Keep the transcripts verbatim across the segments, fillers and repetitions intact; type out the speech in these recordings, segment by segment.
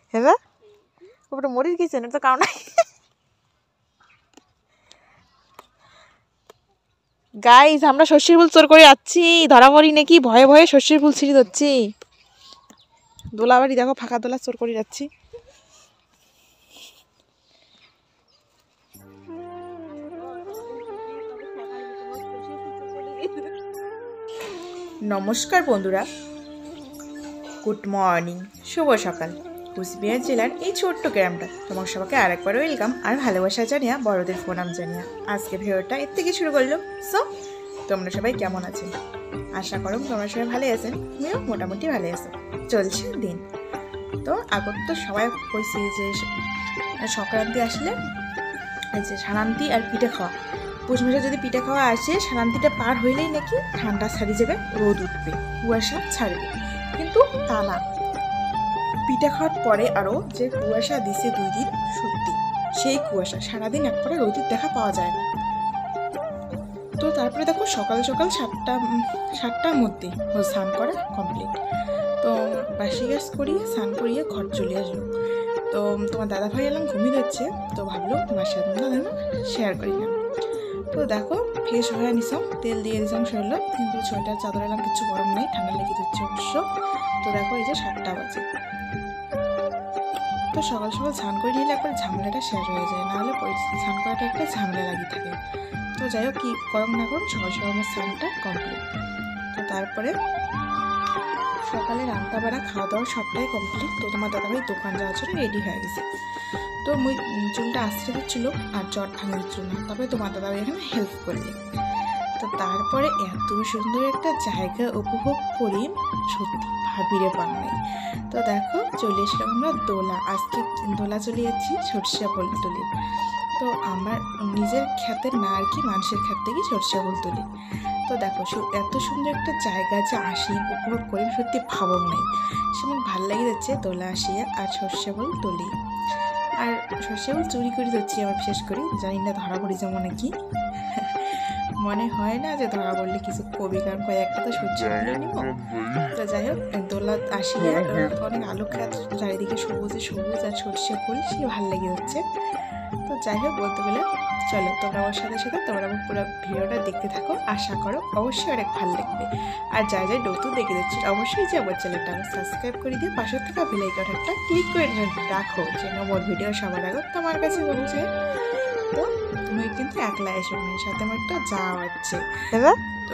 হ্যাঁ ওটা মরির গেছে না তো কারণ গাইস আমরা শস্যের ফুল চোর করে যাচ্ছি, ধরা পড়ি নাকি ভয়ে ভয়ে শস্যের ফুল ছিঁড়ে যাচ্ছি। দোলাবাড়ি দেখো ফাঁকা দোলা চোর করে যাচ্ছি। নমস্কার বন্ধুরা, গুড মর্নিং, শুভ সকাল। কুচবিহার জেলার এই ছোট্ট গ্রামটা তোমার সবাইকে আরেকবার ওয়েলকাম আর ভালোবাসা জানিয়া বড়দের প্রণাম জানিয়া আজকে ভিডিওটা এর থেকে শুরু করলাম। সো তোমরা সবাই কেমন আছেন? আশা করো তোমরা সবাই ভালো আছেন, আমিও মোটামুটি ভালো আছো, চলছে দিন। তো আগত তো সবাই কইছে যে সংক্রান্তি আসলে যে সারান্তি আর পিঠে খাওয়া, পৌষ মাসে যদি পিঠে খাওয়া আসে সারান্তিটা পার হইলেই নাকি ঠান্ডা ছাড়ি যাবে, রোদ উঠবে, কুয়াশা ছাড়বে। কিন্তু তা না, পিঠা খাওয়ার পরে আরও যে কুয়াশা দিছে দুই দিন, সত্যি সেই কুয়াশা সারাদিন একবারে রোদের দেখা পাওয়া যায় না। তো তারপরে দেখো সকাল সকাল সাতটা সাতটার মধ্যে স্নান করা কমপ্লিট। তো বাসি গ্যাস করিয়ে স্নান করিয়ে ঘর চলে আসলো। তো তোমার দাদা ভাই এলাম ঘুমিয়ে যাচ্ছে, তো ভাবলো তোমার সাথে যেন শেয়ার করি না। তো দেখো ফ্রেশ হয়ে নিছাম, তেল দিয়ে দিছাম শরীর, কিন্তু সোয়েটার চাদর এলাম কিছু গরম নেই, ঠান্ডা লেগে যাচ্ছে অবশ্য। তো দেখো এই যে সাতটা বাজে। তো সকাল সকাল স্নান করে নিলে একবার ঝামেলাটা শেষ হয়ে যায়, নাহলে স্নান করাটা একটা ঝামেলা লাগিয়ে থাকে। তো যাই হোক কি গরম না করুন, সকাল সকাল আমার স্নানটা কমপ্লিট। তো তারপরে সকালে রান্না বাড়া খাওয়া দাওয়া সবটাই কমপ্লিট। তো তোমার দাদাভাই দোকান যাওয়ার জন্য রেডি হয়ে গেছে। তো মুই চুলটা আসতে দিচ্ছিল আর জট ভাঙে দিচ্ছিল না, তবে তোমার দাদাভাই এখানে হেল্প করলে। তো তারপরে এত সুন্দর একটা জায়গা উপভোগ করি, সত্যি ভাবিরে পান নাই। তো দেখো চলে এসলাম আমরা দোলা, আজকে দোলা চলে যাচ্ছি সর্ষে ফুল তুলি। তো আমার নিজের ক্ষেতের না আর কি, মানুষের ক্ষেত থেকে সর্ষে ফুল তুলি। তো দেখো এত সুন্দর একটা জায়গা যে আসি উপভোগ করি, সত্যি ভাবক নেই, সেমন ভাল লাগে যাচ্ছে দোলা আসিয়া আর সর্ষে ফুল তুলি। আর সর্ষে ফুল চুরি করে যাচ্ছি আমার, বিশেষ করে জানি না ধরা পড়ি যেমন নাকি মনে হয় না যে ধরা পড়লে কিছু কবি, কারণ কয়েকটা তো সর্ষে ফুলে নিব। তো যাই হোক দোলা আসিয়া অনেক আলু খাত চারিদিকে সবুজে সবুজ আর সর্ষে ফুল, সে ভাল লেগে যাচ্ছে। তো যাই হোক বলতে গেলে চলো তোমরা আমার সাথে সাথে তোমরা আমার পুরো ভিডিওটা দেখতে থাকো, আশা করো অবশ্যই অনেক ভালো লাগবে। আর যাই যাই নতুন দেখে দিচ্ছি অবশ্যই যে আমার চ্যানেলটা আমার সাবস্ক্রাইব করে দিয়ে পাশের থেকে বেল আইকনটা ক্লিক করে রাখো, যেন আমার ভিডিও সবার আগে তোমার কাছে পৌঁছে। তো তুমি কিন্তু একলা এসো, মেয়ের সাথে আমার একটা যাওয়া হচ্ছে। তো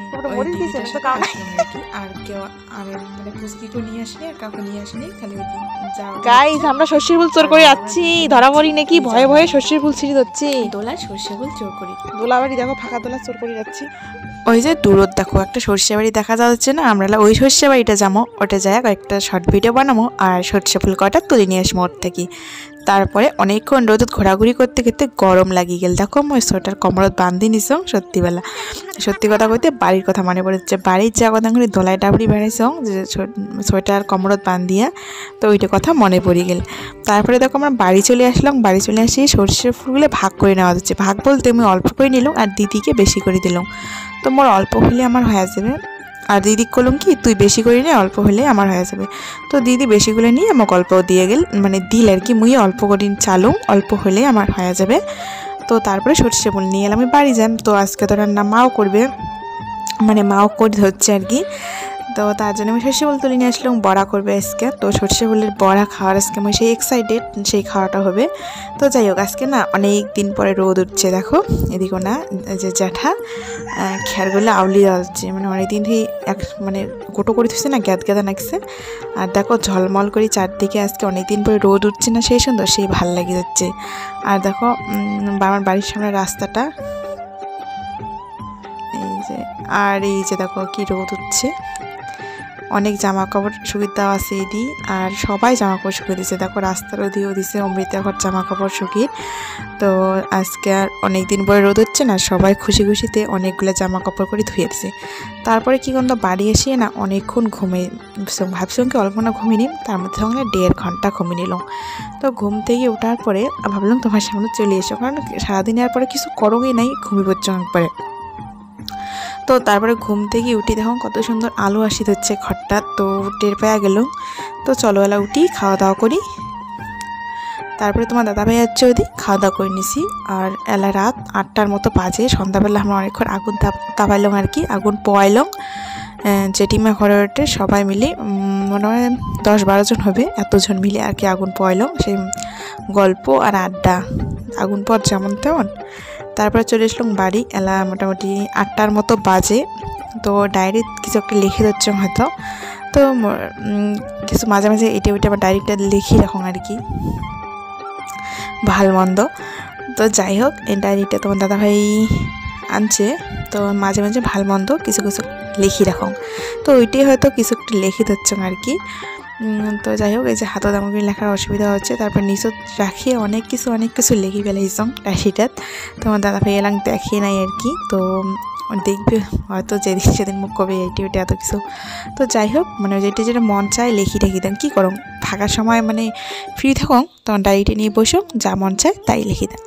আর কেউ আমি মানে পুচকিকে নিয়ে আসিনি আর কাউকে নিয়ে আসিনি, খালি গাইস আমরা শস্যের ফুল চোর করে যাচ্ছি, ধরা পড়ি নাকি ভয়ে ভয়ে শস্যের ফুল ছিঁড়ে যাচ্ছি। দোলা সর্ষে ফুল চোর করি, দোলাবাড়ি দেখো ফাঁকা দোলা চোর করে যাচ্ছি। ওই যে দূরত দেখো একটা সর্ষে বাড়ি দেখা যাচ্ছে না, আমরা ওই সর্ষে বাড়িটা যাবো, ওটা যায় একটা শর্ট ভিডিও বানাবো আর সর্ষে ফুল কটা তুলে নিয়ে আসবো ওর থেকে। তারপরে অনেকক্ষণ রোদ ঘোরাঘুরি করতে করতে গরম লাগিয়ে গেল। দেখো মই সোয়েটার কমরত বান্ধি নিছ, সত্যিবেলা সত্যি কথা কইতে বাড়ির কথা মনে পড়েছে, বাড়ির যা কথা করে দোলায় ডাবড়ি বেড়াইছ যে সোয়েটার কমরত বান্ধিয়া, তো ওইটা কথা মনে পড়ে গেল। তারপরে দেখো আমরা বাড়ি চলে আসলাম, বাড়ি চলে আসি সর্ষের ফুলগুলো ভাগ করে নেওয়া হচ্ছে। ভাগ বলতে আমি অল্প করে নিলাম আর দিদিকে বেশি করে দিলাম। তো মোর অল্প হলে আমার হয়ে যাবে, আর দিদি কলম কি তুই বেশি করে নিয়ে অল্প হলে আমার হয়ে যাবে। তো দিদি বেশি করে নিয়ে আমাকে অল্প দিয়ে গেল, মানে দিল আর কি, মুই অল্প করে চালুম, অল্প হলে আমার হয়ে যাবে। তো তারপরে সর্ষে ফুল নিয়ে এলাম, আমি বাড়ি যাম। তো আজকে তো রান্না মাও করবে, মানে মাও করে হচ্ছে আর কি। তো তার জন্য আমি সর্ষে ফুল তুলে নিয়ে আসলাম, বড়া করবে আজকে। তো সর্ষে ফুলের বড়া খাওয়ার আজকে আমি সেই এক্সাইটেড, সেই খাওয়াটা হবে। তো যাই হোক আজকে না অনেক দিন পরে রোদ উঠছে, দেখো এদিকে না যে জ্যাঠা খেরগুলো আউলি যাচ্ছে, মানে অনেকদিন থেকে এক মানে গোটো করে দিচ্ছে না, গ্যাদ গ্যাদা নাকছে। আর দেখো ঝলমল করে চারদিকে আজকে অনেকদিন পরে রোদ উঠছে না, সেই সুন্দর সেই ভাল লাগে যাচ্ছে। আর দেখো আমার বাড়ির সামনে রাস্তাটা, এই যে আর এই যে দেখো কি রোদ উঠছে, অনেক জামা কাপড় শুকিয়ে দেওয়া আছে এদি, আর সবাই জামা কাপড় শুকিয়ে দিচ্ছে। দেখো রাস্তারও দিয়েও দিছে অমৃতা ঘর জামা কাপড় শুকিয়ে। তো আজকে আর অনেক দিন পরে রোদ হচ্ছে না, সবাই খুশি খুশিতে অনেকগুলো জামা কাপড় করে ধুয়ে দিছে। তারপরে কি করলাম, বাড়ি এসে না অনেকক্ষণ ঘুমিয়ে ভাবছিলাম কি অল্প না ঘুমিয়ে নিম, তার মধ্যে সঙ্গে দেড় ঘন্টা ঘুমিয়ে নিলাম। তো ঘুম থেকে ওঠার পরে ভাবলাম তোমার সামনে চলে এসো, কারণ সারাদিনের পরে কিছু করোই নাই, ঘুমিয়ে পড়ছো একবারে। তো তারপরে ঘুম থেকে উঠি দেখো কত সুন্দর আলো আসি হচ্ছে ঘরটা, তো টের পেয়ে গেল। তো চলো এলা উঠি খাওয়া দাওয়া করি। তারপরে তোমার দাদাভাই যাচ্ছে ওদিক খাওয়া দাওয়া করে নিছি। আর এলা রাত আটটার মতো বাজে, সন্ধ্যাবেলা আমরা অনেকক্ষণ আগুন তাপ তাপাইলাম আর কি, আগুন পোয়াইলাম জেঠিমা ঘরে ওঠে সবাই মিলে, মনে হয় দশ বারো জন হবে, এতজন মিলে আর কি আগুন পোয়াইলাম। সেই গল্প আর আড্ডা, আগুন পর যেমন তেমন। তারপরে চলে আসলাম বাড়ি, এলা মোটামুটি আটটার মতো বাজে। তো ডায়েরি কিছু একটা লিখে দিচ্ছ হয়তো, তো কিছু মাঝে মাঝে এটা ওইটা আবার ডায়েরিটা লিখি রাখুন আর কি, ভাল মন্দ। তো যাই হোক, এই ডায়েরিটা তোমার দাদাভাই আনছে, তো মাঝে মাঝে ভাল মন্দ কিছু কিছু লিখি রাখুন। তো ওইটাই হয়তো কিছু একটু লিখে দিচ্ছ আর কি। তো যাই হোক, এই যে হাতত আমার লেখার অসুবিধা হচ্ছে, তারপর নিচত রাখিয়ে অনেক কিছু অনেক কিছু লিখি ফেলাইছং ডায়েরিটাত। তোমার দাদাভাই এলাম দেখে নাই আর কি, তো দেখবে হয়তো যেদিন সেদিন মুখ কবে এইটি ওইটা এত কিছু। তো যাই হোক, মানে যেটা যেটা মন চায় লিখি রেখি দেন, কী করো ফাঁকা সময় মানে ফ্রি থাকো তখন ডায়েরিটা নিয়ে বসো, যা মন চায় তাই লিখি দেন।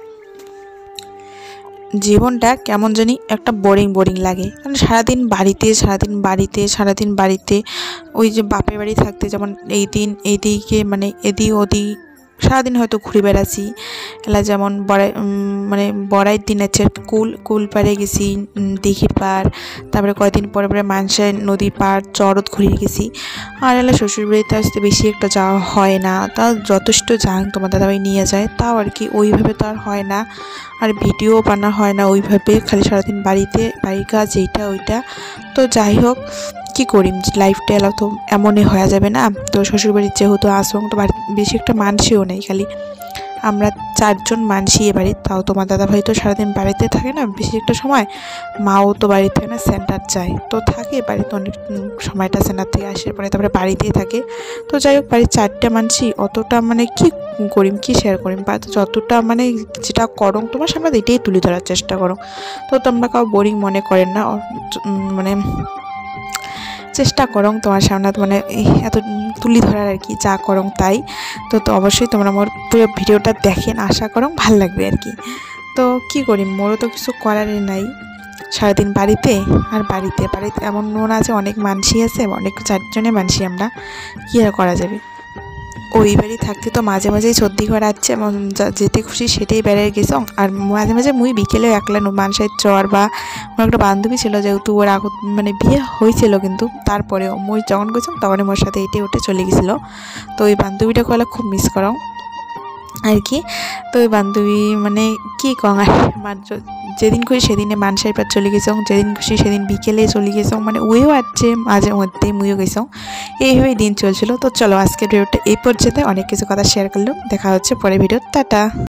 জীবনটা কেমন জানি একটা বোরিং বোরিং লাগে, কারণ সারাদিন বাড়িতে সারাদিন বাড়িতে সারাদিন বাড়িতে ওই যে বাপের বাড়ি থাকতে যেমন এই দিন এইদিকে মানে এদিক ওদিক সারাদিন হয়তো ঘুরে বেড়াচ্ছি। এলা যেমন বড়াই মানে বড়াইয়ের দিন আছে কুল কুল পাড়ে গেছি, দিঘির পাড়, তারপরে কয়েকদিন পরে পরে মানসায় নদীর পাড় চরত ঘুরিয়ে গেছি। আর এলা শ্বশুরবাড়িতে আসতে বেশি একটা যাওয়া হয় না, তাও যথেষ্ট যান তোমার দাদাভাই নিয়ে যায়, তাও আর কি ওইভাবে তো আর হয় না, আর ভিডিও বানা হয় না ওইভাবে, খালি সারাদিন বাড়িতে বাড়ির কাজ এইটা ওইটা। তো যাই হোক, কী করি, লাইফটা এলা তো এমনই হয়ে যাবে না। তো শ্বশুরবাড়ির যেহেতু আসং, তো বাড়ি বেশি একটা মানসিও নেই, খালি আমরা চারজন মানসি এ বাড়ির। তাও তোমার দাদাভাই তো সারাদিন বাড়িতে থাকে না বেশি একটা সময়, মাও তো বাড়িতে থাকে না, সেন্টার যায়, তো থাকে বাড়িতে অনেক সময়টা, সেন্টার থেকে আসার পরে তারপরে বাড়িতেই থাকে। তো যাই হোক, বাড়ির চারটে মানসি অতটা মানে কি করিম কি শেয়ার করিম, বা যতটা মানে যেটা করো তোমার সামনে এটাই তুলে ধরার চেষ্টা করো। তো তোমরা কাউ বোরিং মনে করেন না, মানে চেষ্টা করো তোমার সামনে মানে এত তুলি ধরার আর কি, যা করো তাই। তো তো অবশ্যই তোমরা আমার পুরো ভিডিওটা দেখেন, আশা করো ভাল লাগবে আর কি। তো কি করি, মোরও তো কিছু করারই নাই, সারাদিন বাড়িতে আর বাড়িতে বাড়িতে এমন মনে আছে অনেক মানসি আছে, অনেক চারজনে মানসি আমরা, কী আর করা যাবে। ওই বাড়ি থাকতে তো মাঝে মাঝেই সর্দি ঘর আছে, যেতে খুশি সেটাই বেড়ে গেছো। আর মাঝে মাঝে মুই বিকেলেও একলা মানসায় চর, বা আমার একটা বান্ধবী ছিল যেহেতু ওর আগত মানে বিয়ে হয়েছিল, কিন্তু তারপরেও মুই যখন গেছিলাম তখন মোর সাথে এটে ওঠে চলে গেছিলো। তো ওই বান্ধবীটা কলে খুব মিস করো আর কি। তো ওই বান্ধবী মানে কী কং আর আমার যেদিন খুশি সেদিনে মানসাই পার চলে গেছং, যেদিন খুশি সেদিন বিকেলে চলে গেছং, মানে ওইও আসছে মাঝে মধ্যেই মুইও গেছং, এইভাবেই দিন চলছিল। তো চলো আজকের ভিডিওটা এই পর্যন্ত, অনেক কিছু কথা শেয়ার করলাম, দেখা হচ্ছে পরে ভিডিও, টাটা।